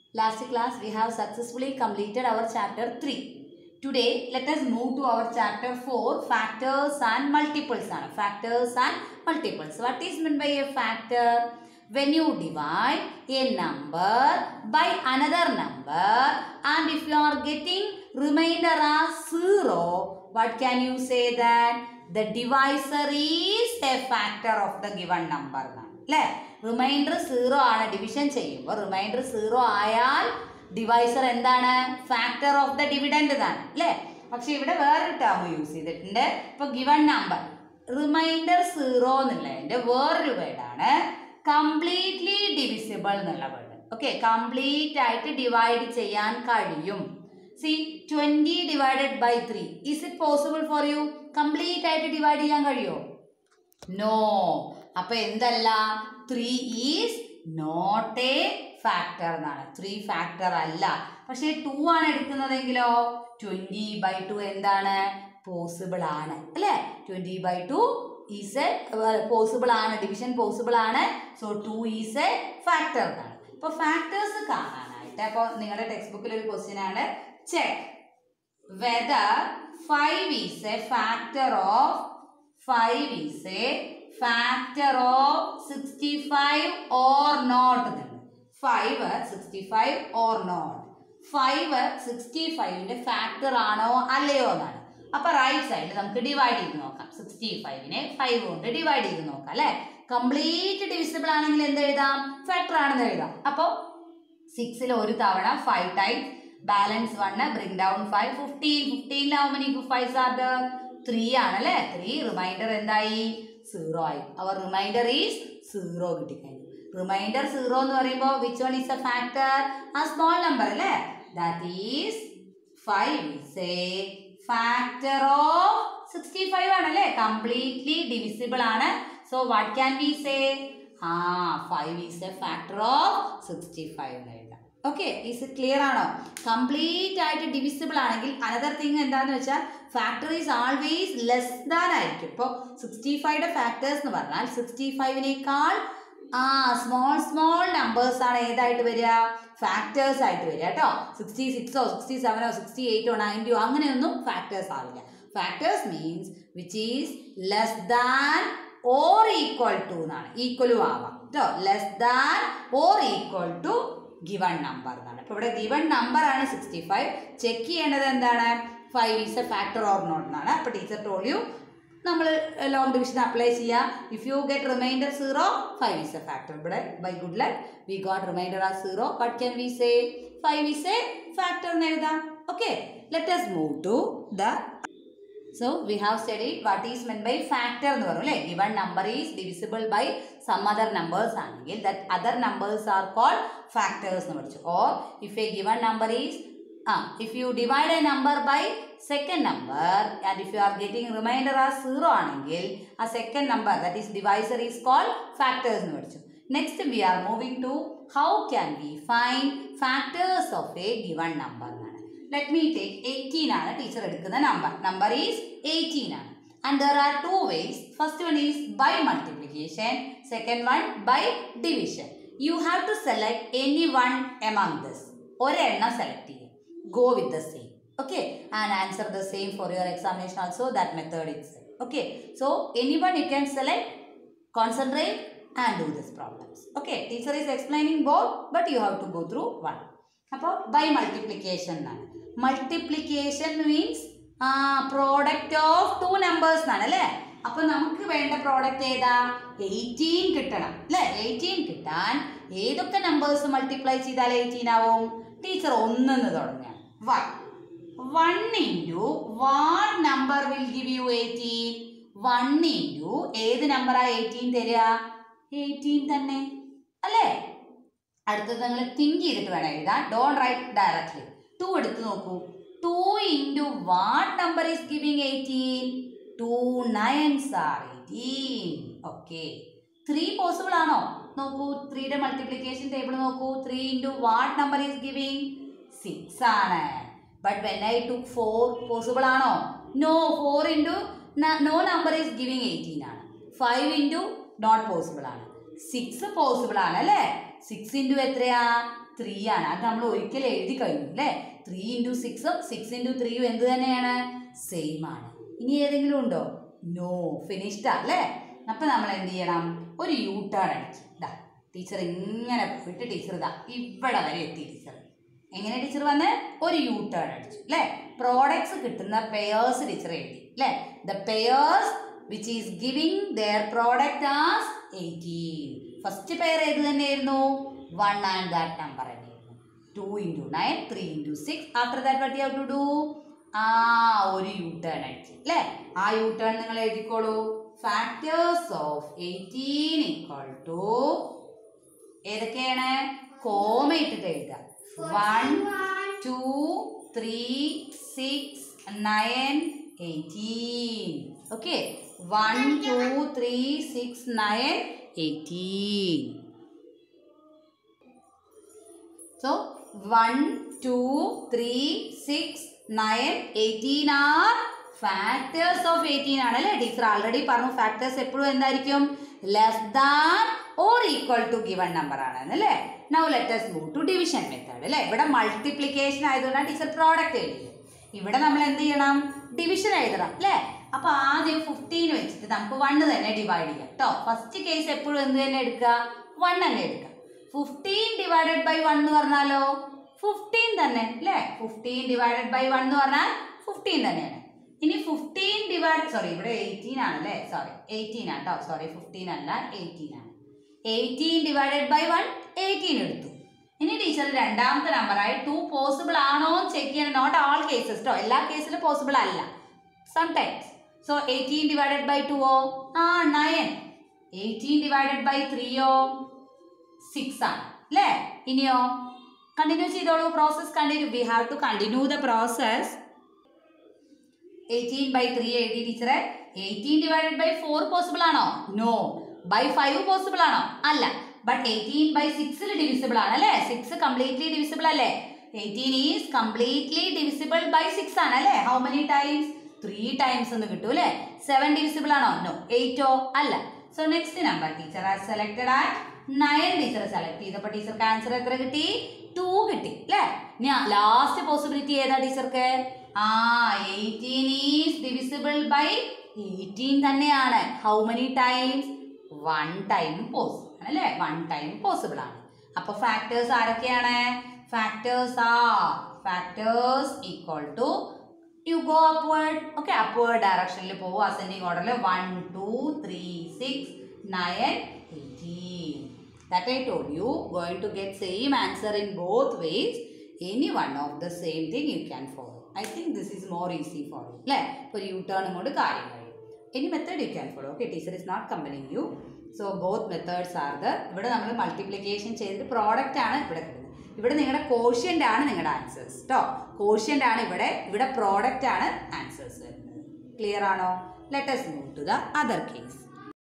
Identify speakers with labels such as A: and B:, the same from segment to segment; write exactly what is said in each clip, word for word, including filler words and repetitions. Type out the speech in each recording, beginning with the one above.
A: Last class we have successfully completed our chapter three. Today let us move to our chapter four, factors and multiples. Factors and multiples. What is meant by a factor? When you divide a number by another number and if you are getting remainder as zero, what can you say that? The divisor is a factor of the given number. Remainder zero ആണ് division ചെയ്യുമ്പോൾ remainder zero ആയാൽ divisor എന്താണ്? Factor of the dividend എന്നാണ് അല്ലേ? പക്ഷെ ഇവിടെ വേറൊരു term use ചെയ്തിട്ടുണ്ട്. ഇപ്പോൾ ഗിവൺ നമ്പർ റിമൈൻഡർ സീറോ എന്നുള്ളതിൻ്റെ വേറൊരു വേർഡാണ് കംപ്ലീറ്റ്ലി ഡിവിസിബിൾ എന്നുള്ള വേർഡ്. ഓക്കെ, കംപ്ലീറ്റ് ആയിട്ട് ഡിവൈഡ് ചെയ്യാൻ കഴിയും. See twenty divided by three, is it possible for you? കംപ്ലീറ്റ് ആയിട്ട് ഡിവൈഡ് ചെയ്യാൻ കഴിയുമോ? നോ. അപ്പൊ എന്തല്ല? Three is not a factor എന്നാണ്. ത്രീ ഫാക്ടർ അല്ല. പക്ഷെ ടു ആണ് എടുക്കുന്നതെങ്കിലോ ട്വന്റി ബൈ ടു എന്താണ്? പോസിബിൾ ആണ് അല്ലേ? Twenty by two is a possible ആണ്, ഡിവിഷൻ പോസിബിൾ ആണ്. So two is a factor എന്നാണ്. ഇപ്പൊ ഫാക്ടേഴ്സ് കാണാനായിട്ട് അപ്പോൾ നിങ്ങളുടെ ടെക്സ്റ്റ് ബുക്കിൽ ഒരു ക്വസ്റ്റ്യൻ ആണ്, check whether five is a factor of five is a factor of sixty-five or not. five sixty-five or not. five sixty-five ന്റെ ഫാക്ടർ ആണോ അല്ലയോ എന്നാണ്. അപ്പൊ റൈറ്റ് സൈഡിൽ നമുക്ക് ഡിവൈഡ് ചെയ്ത് നോക്കാം. സിക്സ്റ്റി ഫൈവിനെ ഫൈവ് കൊണ്ട് ഡിവൈഡ് ചെയ്ത് നോക്കാം അല്ലെ? കംപ്ലീറ്റ് ഡിവിസിബിൾ ആണെങ്കിൽ എന്ത് എഴുതാം? ഫാക്ടർ ആണെന്ന് എഴുതാം. അപ്പോൾ സിക്സിൽ ഒരു തവണ five time balance one bring down five fifteen. ഫിഫ്റ്റീനിൽ how many fives are there? Three ആണല്ലേ? ത്രീ റിമൈൻഡർ എന്തായി? സീറോ ആയി. അവർ റിമൈൻഡർ ഈസ് സീറോ കിട്ടിക്കഴിഞ്ഞു. റിമൈൻഡർ സീറോ എന്ന് പറയുമ്പോൾ which one is a factor? ആ സ്മോൾ നമ്പർ അല്ലേ? That is five is a factor of sixty five ആണല്ലേ? Completely divisible ആണ്. So what can we say? ആ five is a factor of sixty five എന്ന് എഴുതാം. Okay, is it clear ആണോ? Complete ആയിട്ട് divisible ആണെങ്കിൽ another thing എന്താന്ന് വെച്ചാൽ factor is always less than ആയിരിക്കും. ഇപ്പോൾ സിക്സ്റ്റി ഫൈവിയുടെ ഫാക്ടേഴ്സ് എന്ന് പറഞ്ഞാൽ സിക്സ്റ്റി ഫൈവിനേക്കാൾ ആ സ്മോൾ സ്മോൾ നമ്പേഴ്സ് ആണ് ഏതായിട്ട് വരിക? ഫാക്ടേഴ്സ് ആയിട്ട് വരിക കേട്ടോ. സിക്സ്റ്റി സിക്സോ സിക്സ്റ്റി സെവനോ സിക്സ്റ്റി എയ്റ്റോ നയൻറ്റിയോ അങ്ങനെയൊന്നും ഫാക്ടേഴ്സ് ആവില്ല. Factors means which is less than or equal to എന്നാണ്. ഈക്വലും ആവാം കേട്ടോ. Less than or equal to given number എന്നാണ്. ഇപ്പോൾ ഇവിടെ ഗിവൺ നമ്പർ ആണ് സിക്സ്റ്റി ഫൈവ്. ചെക്ക് ചെയ്യേണ്ടത് എന്താണ്? Five is a factor or not എന്നാണ്. അപ്പോൾ ടീച്ചർ ടോൾ യു നമ്മൾ ലോങ് ഡിവിഷൻ അപ്ലൈ ചെയ്യുക. If you get remainder zero, five is a factor. ഇവിടെ by good luck we got remainder ആ zero. What can we say? Five is a factor എന്ന് എഴുതാം. Okay, let us move to the So we have studied what is meant by factor എന്ന് പറഞ്ഞു അല്ലേ? Given number is divisible by some other numbers ആണെങ്കിൽ that other numbers are called factors എന്ന് പഠിച്ചു. Or if a given number is ah if you divide a number by second number and if you are getting remainder as zero ആണെങ്കിൽ a second number that is divisor is called factors എന്ന് പഠിച്ചു. Next we are moving to how can we find factors of a given number. Let me take eighteen ആണ് teacher എടുക്കുന്ന നമ്പർ. Number is eighteen ആണ്. And there are two ways. First one is by multiplication, second one by division. You have to select any one among this. ഒരെണ്ണം select ചെയ്യുക. Go with the same. Okay, and answer the same for your examination also. That method it's. Okay, so any one you can select, concentrate and do this problems. Okay, teacher is explaining both but you have to go through one. അപ്പോൾ by multiplication എന്നാണ്. Multiplication means product of two numbers എന്നാണ് അല്ലേ? അപ്പൊ നമുക്ക് വേണ്ട product ഏതാ? Eighteen കിട്ടണം അല്ലേ? എയ്റ്റീൻ കിട്ടാൻ ഏതൊക്കെ നമ്പേഴ്സ് മൾട്ടിപ്ലൈ ചെയ്താൽ എയ്റ്റീൻ ആവും? ടീച്ചർ ഒന്നെന്ന് തുടങ്ങാം. One one into what number will give you eighteen? One into ഏത് നമ്പറാ എയ്റ്റീൻ തരിക? എയ്റ്റീൻ തന്നെ അല്ലേ? അടുത്തത് നിങ്ങൾ തിങ്ക് ചെയ്തിട്ട് വേണം എഴുതാൻ. Don't write directly. ടു എടുത്ത് നോക്കൂ. Two into what number is giving eighteen? Two nines are eighteen. Okay, three possible ആണോ? നോക്കൂ, ത്രീയുടെ മൾട്ടിപ്ലിക്കേഷൻ ടേബിൾ നോക്കൂ. Three into what number is giving? Six ആണ്. But when I took four possible ആണോ? No. Four into no number is giving eighteen ആണ്. Five into not possible ആണ്. Six possible ആണ് അല്ലേ? സിക്സ് ഇൻറ്റു എത്രയാ three ആണ്. അത് നമ്മൾ ഒരിക്കലും എഴുതി കഴിഞ്ഞു അല്ലേ. ത്രീ ഇൻറ്റു സിക്സും സിക്സ് ഇൻറ്റു ത്രീയും എന്ത് തന്നെയാണ്, സെയിം ആണ്. ഇനി ഏതെങ്കിലും ഉണ്ടോ? നോ, ഫിനിഷ്ഡ് അല്ലേ. അപ്പം നമ്മൾ എന്ത് ചെയ്യണം, ഒരു യൂ ടേൺ അടിക്കും. ഇതാ ടീച്ചർ ഇങ്ങനെ പോയിട്ട് ടീച്ചർ ഇതാ ഇവിടെ വരെ എത്തി. ടീച്ചർ എങ്ങനെ ടീച്ചർ വന്ന് ഒരു യൂ ടേൺ അടിച്ചു അല്ലേ. പ്രോഡക്ട്സ് കിട്ടുന്ന പെയേഴ്സ് ടീച്ചർ എഴുതി അല്ലേ. The pairs which is giving their product as eighteen. First pair ഏത് തന്നെയായിരുന്നു, വൺ ആൻഡ് ദാറ്റ് നമ്പർ തന്നെയായിരുന്നു. Two into nine, three into six. After that what you have to do, ആ ഒരു you turn അടിച്ചു അല്ലേ. ആ യൂ ടേൺ നിങ്ങൾ എഴുതിക്കോളൂ. Factors of eighteen equal to ഏതൊക്കെയാണ്, കോമ ഇട്ടിട്ട് എഴുതുക. One two three six nine eighteen. Okay, one two three six nine eighteen. So one, two, three, six, nine, eighteen are factors of eighteen ആണല്ലേ. Teacher already പറഞ്ഞു factors എപ്പോഴും എന്തായിരിക്കും, less than or equal to given number ആണ് അല്ലേ. Now let us move to division method അല്ലേ. ഇവിടെ multiplication ആയതുകൊണ്ടാണ് teacher product എഴുതിയത്. ഇവിടെ നമ്മൾ എന്ത് ചെയ്യണം, ഡിവിഷൻ എഴുതണം അല്ലേ. അപ്പൊ ആദ്യം ഫിഫ്റ്റീൻ വെച്ചിട്ട് നമുക്ക് വണ്ണ് തന്നെ ഡിവൈഡ് ചെയ്യാം കേട്ടോ. ഫസ്റ്റ് കേസ് എപ്പോഴും എന്ത് തന്നെ എടുക്കുക, വൺ തന്നെ എടുക്കുക. ഫിഫ്റ്റീൻ ഡിവൈഡഡ് ബൈ വൺ എന്ന് പറഞ്ഞാലോ ഫിഫ്റ്റീൻ തന്നെ അല്ലേ. ഫിഫ്റ്റീൻ ഡിവൈഡഡ് ബൈ വൺ എന്ന് പറഞ്ഞാൽ ഫിഫ്റ്റീൻ തന്നെയാണ്. ഇനി ഫിഫ്റ്റീൻ ഡിവൈഡ് സോറി ഇവിടെ എയ്റ്റീൻ ആണല്ലേ, സോറി എയ്റ്റീൻ ആണ് കേട്ടോ, സോറി ഫിഫ്റ്റീൻ അല്ല എയ്റ്റീൻ ആണ്. Eighteen divided by one eighteen എടുത്തു. ഇനി ടീച്ചർ രണ്ടാമത്തെ നമ്പറായി ടു പോസിബിൾ ആണോ ചെക്ക് ചെയ്യണം. നോട്ട് ആൾ കേസസ് കേട്ടോ, എല്ലാ കേസിലും പോസിബിൾ അല്ല, sometimes. So eighteen divided by two ഓ ആ നയൻ. എയ്റ്റീൻ ഡിവൈഡഡ് ബൈ ത്രീയോ സിക്സ് ആണ് അല്ലേ. ഇനിയോ കണ്ടിന്യൂ ചെയ്തോളൂ, process continue. We have to continue the process. Eighteen by three എഴുതി ടീച്ചറെ. Eighteen divided by four possible ആണോ, നോ. ബൈ ഫൈവ് പോസിബിൾ ആണോ, അല്ല. ബട്ട് എയ്റ്റീൻ ബൈ സിക്സിൽ ഡിവിസിബിൾ ആണ് അല്ലേ. സിക്സ് കംപ്ലീറ്റ്ലി ഡിവിസിബിൾ അല്ലേ. Eighteen is completely divisible by six ആണ് അല്ലേ. How many times, three times എന്ന് കിട്ടും അല്ലേ. സെവൻ ഡിവിസിബിൾ ആണോ, നോ. എയ്റ്റോ അല്ല. So next number teacher has selected at nine. Teacher select ചെയ്തപ്പോൾ ടീച്ചർക്ക് ആൻസർ എത്ര കിട്ടി, ടു കിട്ടി അല്ലേ. ഇനി ലാസ്റ്റ് പോസിബിലിറ്റി ഏതാ ടീച്ചർക്ക്, ആ eighteen is divisible by eighteen തന്നെയാണ്. How many times, one time possible അല്ലേ. വൺ ടൈം പോസിബിൾ ആണ്. അപ്പൊ ഫാക്ടേഴ്സ് ആരൊക്കെയാണ്, factors are factors equal to you go upward. Okay, upward ഡയറക്ഷനിൽ പോകും അസെൻഡിങ് ഓർഡറിൽ. One two three six nine eighteen. That I told you, going to get same answer in both ways. Any one of the same thing you can follow. I think this is more easy for you. അല്ലേ, ഒരു U turn കൊണ്ട് കാര്യം കഴിയും. Any method you can follow. Okay, teacher is not compelling you. So both methods are the. ഇവിടെ നമ്മൾ multiplication ചെയ്തിട്ട് product ആണ് ഇവിടെ കിട്ടുന്നത്. ഇവിടെ നിങ്ങളുടെ കോഷ്യൻ്റ് ആണ് നിങ്ങളുടെ ആൻസേഴ്സ് കേട്ടോ. കോഷ്യൻ്റ് ആണ് ഇവിടെ, ഇവിടെ പ്രോഡക്റ്റ് ആണ് ആൻസേഴ്സ് വരുന്നത്. ക്ലിയർ ആണോ? Let us move to the other case.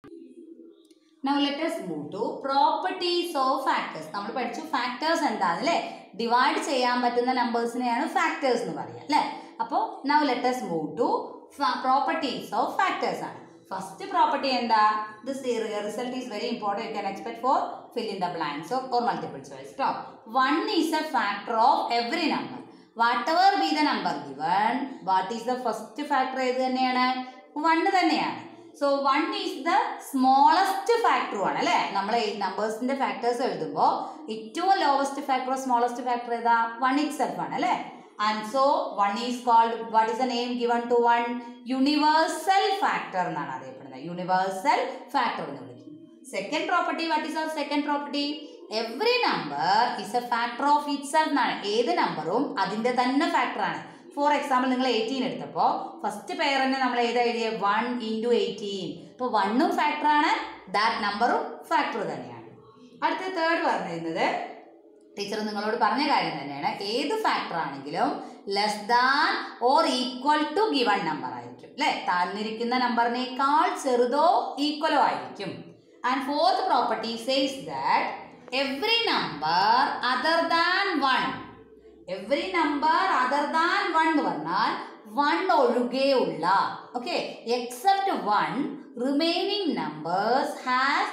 A: Now let us move to properties of factors. നമ്മൾ പഠിച്ചു ഫാക്ടേഴ്സ് എന്താണെന്ന് അല്ലേ. ഡിവൈഡ് ചെയ്യാൻ പറ്റുന്ന നമ്പേഴ്സിനെയാണ് ഫാക്ടേഴ്സ് എന്ന് പറയുക അല്ലേ. അപ്പോൾ now let us move to properties of factors ആണ്. ഫസ്റ്റ് പ്രോപ്പർട്ടി എന്താ, this result is very important. You can expect for fill in the blanks or, or multiple choice. So one is a factor of every number. Whatever be the number given, what is the first factor ഏത് തന്നെയാണ്, one തന്നെയാണ്. So one is the smallest factor ആണ് അല്ലേ. നമ്മൾ ഈ നമ്പേഴ്സിന്റെ factors എഴുതുമ്പോൾ ഏറ്റവും lowest factor smallest factor ഏതാ, വൺ ഇറ്റ്സെൽഫ് ആണ് അല്ലേ. And so one is called, what is the name given to one, universal factor എന്നാണ് അറിയപ്പെടുന്നത്. യൂണിവേഴ്സൽ ഫാക്ടർ എന്ന് വിളിക്കും. Second property, what is our second property, every number is a factor of itself എന്നാണ്. ഏത് നമ്പറും അതിന്റെ തന്നെ ഫാക്ടർ ആണ്. ഫോർ എക്സാമ്പിൾ നിങ്ങൾ എയ്റ്റീൻ എടുത്തപ്പോൾ ഫസ്റ്റ് പെയർ തന്നെ നമ്മൾ ഏതാ എഴുതിയ, വൺ ഇൻറ്റു എയ്റ്റീൻ. ഇപ്പോൾ വണ്ണും ഫാക്ടറാണ്, ദാറ്റ് നമ്പറും ഫാക്ടർ തന്നെയാണ്. അടുത്ത തേർഡ് പറഞ്ഞിരുന്നത് ടീച്ചർ നിങ്ങളോട് പറഞ്ഞ കാര്യം തന്നെയാണ്. ഏത് ഫാക്ടർ ആണെങ്കിലും less than or equal to given number ആയിരിക്കും അല്ലേ. തന്നിരിക്കുന്ന നമ്പറിനേക്കാൾ ചെറുതോ ഈക്വലോ ആയിരിക്കും. And fourth property says that every number other than one, every number other than one എന്ന് പറഞ്ഞാൽ വൺ ഒഴികെയുള്ള, okay, except one remaining numbers has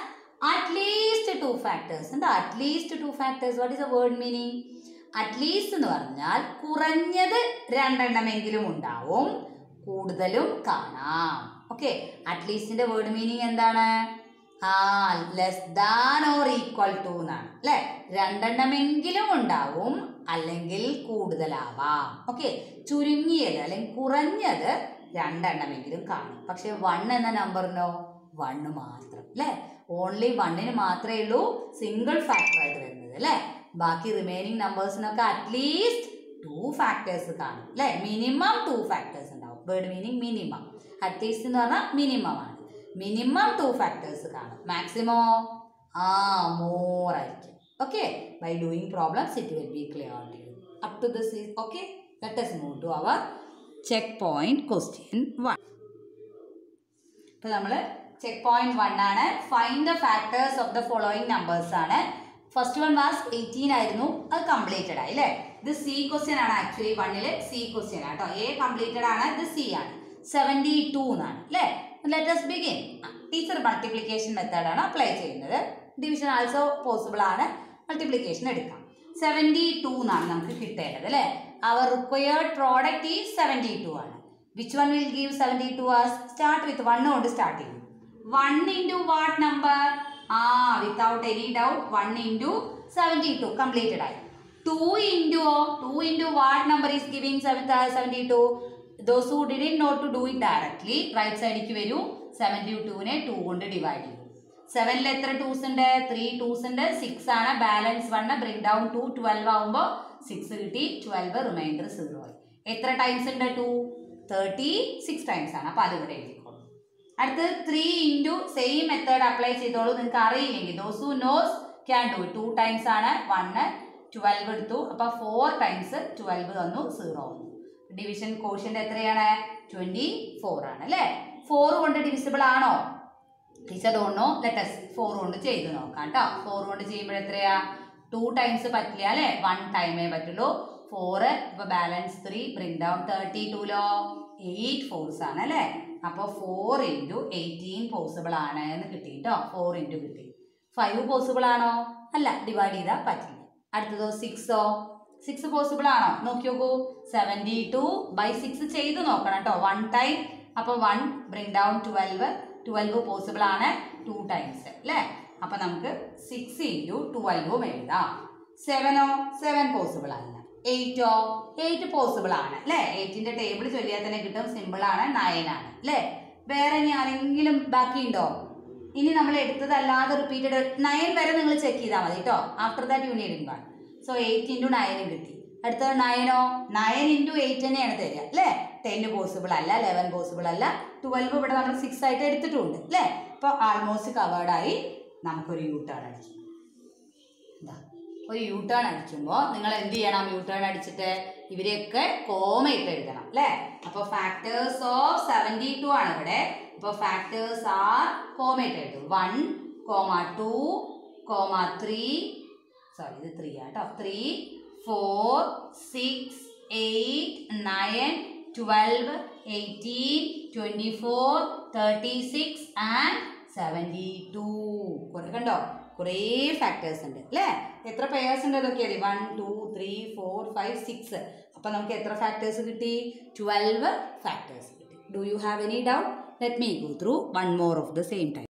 A: at least two factors ഉണ്ട്. At least two factors. What is the word meaning? At least എന്ന് പറഞ്ഞാൽ കുറഞ്ഞത് രണ്ടെണ്ണമെങ്കിലും ഉണ്ടാവും, കൂടുതലും കാണാം. ഓക്കെ, അറ്റ്ലീസ്റ്റിന്റെ വേർഡ് മീനിങ് എന്താണ്? ആ less than or equal to എന്നാണ് അല്ലെ. രണ്ടെണ്ണമെങ്കിലും ഉണ്ടാവും, അല്ലെങ്കിൽ കൂടുതലാവാം. ഓക്കെ, ചുരുങ്ങിയത് അല്ലെങ്കിൽ കുറഞ്ഞത് രണ്ടെണ്ണമെങ്കിലും കാണും. പക്ഷെ വൺ എന്ന നമ്പറിനോ വണ്ണ് മാത്രം അല്ലെ. ഓൺലി വണ്ണിന് മാത്രമേ ഉള്ളൂ സിംഗിൾ ഫാക്ടർ ആയിട്ട് വരുന്നത് അല്ലെ. ബാക്കി റിമൈനിങ് നമ്പേഴ്സിനൊക്കെ അറ്റ്ലീസ്റ്റ് ടു ഫാക്ടേഴ്സ് കാണും അല്ലെ. മിനിമം ടു ഫാക്ടേഴ്സ് ഉണ്ടാവും. Word meaning minimum. അറ്റ്ലീസ്റ്റ് എന്ന് പറഞ്ഞാൽ മിനിമം ആണ്. മിനിമം ടു ഫാക്ടേഴ്സ് കാണും. മാക്സിമോ ആ മോർ ആയിരിക്കും. Okay, by doing problems it will be clear to you. Up to this is okay. Let us move to our check point question one. ഇപ്പൊ നമ്മൾ check point one ആണ്. Find the factors of the following numbers ആണ്. First one was eighteen ആയിരുന്നു, അത് completed ആയി അല്ലേ. ഇത് C question ആണ്. ആക്ച്വലി വണ്ണില് സി ക്വസ്റ്റ്യൻ ആണ് കേട്ടോ. എ കംപ്ലീറ്റഡ് ആണ്, ഇത് സി ആണ്. സെവൻറ്റി ടു എന്നാണ് അല്ലേ. Let us begin. Teacher multiplication method ആണ് അപ്ലൈ ചെയ്യുന്നത്. ഡിവിഷൻ ആൾസോ പോസിബിൾ ആണ്. മൾട്ടിപ്ലിക്കേഷൻ എടുക്കാം. സെവൻറ്റി ടു എന്നാണ് നമുക്ക് കിട്ടേണ്ടത് അല്ലേ. അവർ റിക്വയർഡ് പ്രോഡക്റ്റ് ഈ സെവൻറ്റി ടു ആണ്. Which one will give seventy two as? Start with one കൊണ്ട് സ്റ്റാർട്ട് ചെയ്യും. One into what number? ആ without any doubt one into seventy two completed ആയി. Two into two into what number is giving seventy two? Those who didn't know to do it directly, right സൈഡിലേക്ക് വരൂ. Seventy ടുവിനെ two കൊണ്ട് divide ചെയ്യും. സെവനിൽ എത്ര twos ഉണ്ട്? Three twos ഉണ്ട്. സിക്സ് ആണ്. Balance one bring down two twelve ആവുമ്പോൾ സിക്സ് കിട്ടി. ട്വൽവ് റിമൈൻഡർ സീറോ ആയി. എത്ര ടൈംസ് ഉണ്ട്? ടു തേർട്ടി സിക്സ് ടൈംസ് ആണ്. അപ്പൊ അതിവിടെ എഴുതിക്കോളൂ. അടുത്ത് three into same method apply ചെയ്തോളൂ. നിങ്ങൾക്ക് അറിയില്ലെങ്കിൽ those who knows can do. Two times ആണ്. വണ്ണ് ട്വൽവ് എടുത്തു. അപ്പൊ ഫോർ ടൈംസ് ട്വൽവ് തന്നു, സീറോ വന്നു. ഡിവിഷൻ കോഷ്യന്റ് എത്രയാണ്? ട്വന്റി ഫോർ ആണ് അല്ലേ. ഫോർ കൊണ്ട് ഡിവിസിബിൾ ആണോ? Teacher don't know. ലെറ്റ് us ഫോർ കൊണ്ട് ചെയ്ത് നോക്കാം കേട്ടോ. ഫോർ കൊണ്ട് ചെയ്യുമ്പോൾ എത്രയാ? ടു ടൈംസ് പറ്റില്ല അല്ലെ. വൺ ടൈമേ പറ്റുള്ളൂ. ഫോറ് ഇപ്പൊ balance three bring down thirty ടൂലോ എയ്റ്റ് ഫോർസ് ആണ് അല്ലെ. അപ്പൊ ഫോർ ഇൻറ്റു എയ്റ്റീൻ പോസിബിൾ ആണ് എന്ന് കിട്ടി കേട്ടോ. ഫോർ ഇൻറ്റു കിട്ടി. ഫൈവ് പോസിബിൾ ആണോ? അല്ല, ഡിവൈഡ് ചെയ്താൽ പറ്റില്ല. അടുത്തതോ സിക്സോ? സിക്സ് പോസിബിൾ ആണോ? നോക്കി നോക്കൂ. സെവൻറ്റി ടു ബൈ സിക്സ് ചെയ്ത് നോക്കണം കേട്ടോ. One time. അപ്പൊ one bring down twelve. Twelve possible ആണ് ടു ടൈംസ് അല്ലേ. അപ്പൊ നമുക്ക് സിക്സ് ഇൻറ്റു ട്വൽവും എഴുതാം. സെവനോ? സെവൻ പോസിബിൾ അല്ല. എയ്റ്റോ? എയ്റ്റ് പോസിബിൾ ആണ് അല്ലേ. എയ്റ്റിന്റെ ടേബിൾ ചൊല്ലിയാൽ തന്നെ കിട്ടും. സിമ്പിൾ ആണ്. നയൻ ആണ് അല്ലേ. വേറെ ഇനി ആരെങ്കിലും ബാക്കിയുണ്ടോ? ഇനി നമ്മൾ എടുത്തതല്ലാതെ റിപ്പീറ്റഡ് നയൻ വരെ നിങ്ങൾ ചെക്ക് ചെയ്താൽ മതി കേട്ടോ. After that you need one. So eight into നയനും കിട്ടി. അടുത്തത് നയനോ? നയൻ ഇൻറ്റു എയ്റ്റ് തന്നെയാണ് തരിക അല്ലേ. ടെന്ന് പോസിബിൾ അല്ല, ലെവൻ പോസിബിൾ അല്ല. ട്വൽവ് ഇവിടെ നമ്മൾ സിക്സ് ആയിട്ട് എടുത്തിട്ടുണ്ട് അല്ലേ. അപ്പോൾ ആൾമോസ്റ്റ് കവേർഡായി. നമുക്കൊരു യു ടേൺ അടിച്ചു. എന്താ ഒരു യു ടേൺ അടിക്കുമ്പോൾ നിങ്ങൾ എന്ത് ചെയ്യണം? യു ടേൺ അടിച്ചിട്ട് ഇവരെയൊക്കെ കോമ ഇട്ട് എഴുതണം അല്ലേ. അപ്പോൾ ഫാക്ടേഴ്സ് ഓഫ് സെവൻറ്റി ടു ആണ് ഇവിടെ. അപ്പോൾ ഫാക്ടേഴ്സ് ആർ കോമ ഇട്ട് എഴുതും. One comma two comma three sorry ഇത് ത്രീ ആട്ടോ. Three four six eight nine twelve eighteen twenty four thirty six and seventy two. കുറെ കണ്ടോ? കുറേ ഫാക്ടേഴ്സ് ഉണ്ട് അല്ലേ. എത്ര പെയേഴ്സ് ഉണ്ട് നോക്കിയാൽ? One two three four five six. അപ്പം നമുക്ക് എത്ര ഫാക്ടേഴ്സ് കിട്ടി? ട്വൽവ് ഫാക്ടേഴ്സ് കിട്ടി. Do you have any doubt? Let me go through one more of the same time.